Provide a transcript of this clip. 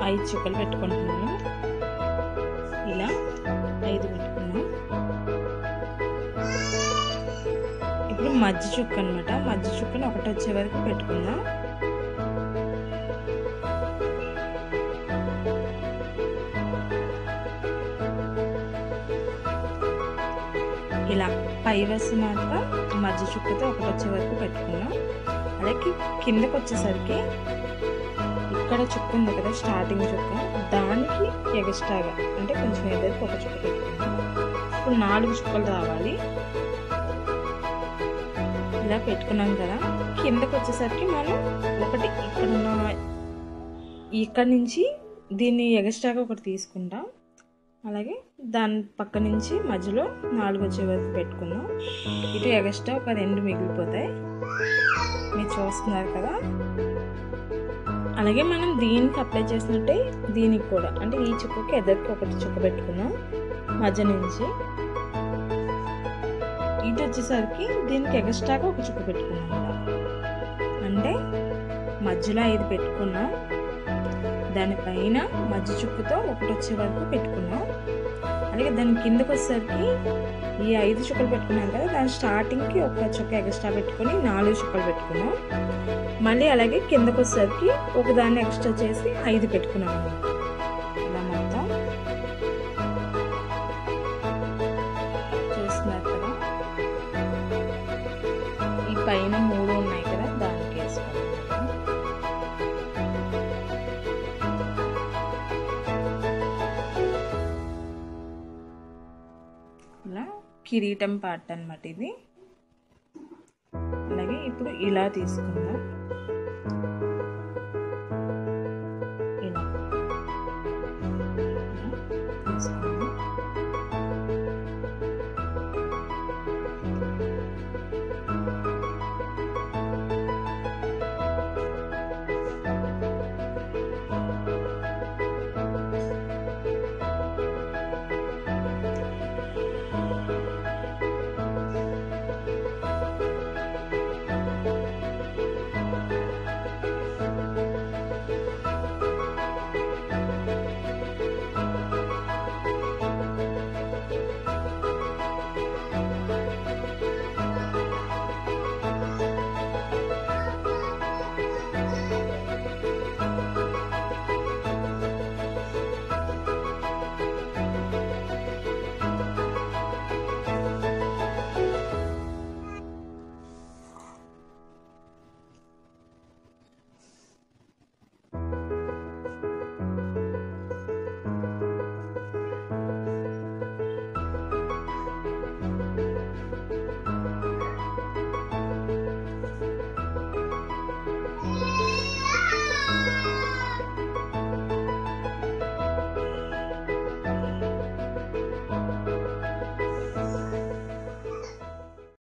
5 చుక్కలు పెట్టుకుంటున్నాను. ఇలా 5 పెట్టుకున్నాం. ఇప్పుడు మధ్య చుక్క అనమాట. మధ్య చుక్కను ఒకటి వచ్చే వరకు పెట్టుకుందాం. ఇలా పై వరుస మాత్రం మధ్య చుక్కతో ఒకటి వచ్చే వరకు పెట్టుకున్నాం. అలాగే కిందకు వచ్చేసరికి ఇక్కడ చుక్క ఉంది కదా, స్టార్టింగ్ చుక్క, దానికి ఎగస్ట్రాగా అంటే కొంచెం ఎదురుకు ఒక చుక్క పెట్టుకున్నాం. ఇప్పుడు 4 చుక్కలు రావాలి. ఇలా పెట్టుకున్నాం కదా. కిందకు వచ్చేసరికి మనం ఒకటి ఇక్కడ నుంచి దీన్ని ఎగస్ట్రాగా ఒకటి తీసుకుంటాం. అలాగే దాని పక్క నుంచి మధ్యలో 4 వచ్చే వరకు పెట్టుకుందాం. ఇటు ఎగస్ట్రా ఒక 2 మిగిలిపోతాయి, మీరు చూస్తున్నారు కదా. అలాగే మనం దీనికి అప్లై చేసినట్టే దీనికి కూడా, అంటే ఈ చుక్కకి ఎదురుకి ఒకటి చుక్క పెట్టుకున్నాం మధ్య నుంచి. ఇటు వచ్చేసరికి దీనికి ఎగస్ట్రాగా ఒక చుక్క పెట్టుకున్నాం. అంటే మధ్యలో 5 పెట్టుకున్నాం, దానిపైన మధ్య చుక్కతో ఒకటి వచ్చే వరకు పెట్టుకున్నాం. అలాగే దాని కిందకు వచ్చేసరికి ఈ 5 చుక్కలు పెట్టుకున్నాం కదా, దాని స్టార్టింగ్కి ఒక చుక్క ఎక్స్ట్రా పెట్టుకొని 4 చుక్కలు పెట్టుకున్నాం. మళ్ళీ అలాగే కిందకు వచ్చేసరికి ఒకదాన్ని ఎక్స్ట్రా చేసి 5 పెట్టుకున్నాం అన్నమాట. ఇలా మొత్తం చూస్తున్నారు కదా. ఈ పైన 3 ఉన్నాయి కదా, దానికి వేసుకోవాలి. ఇలా కిరీటం పార్ట్ అన్నమాట ఇది. అలాగే ఇప్పుడు ఇలా తీసుకుందాం. ఇలా తీసుకుందాం.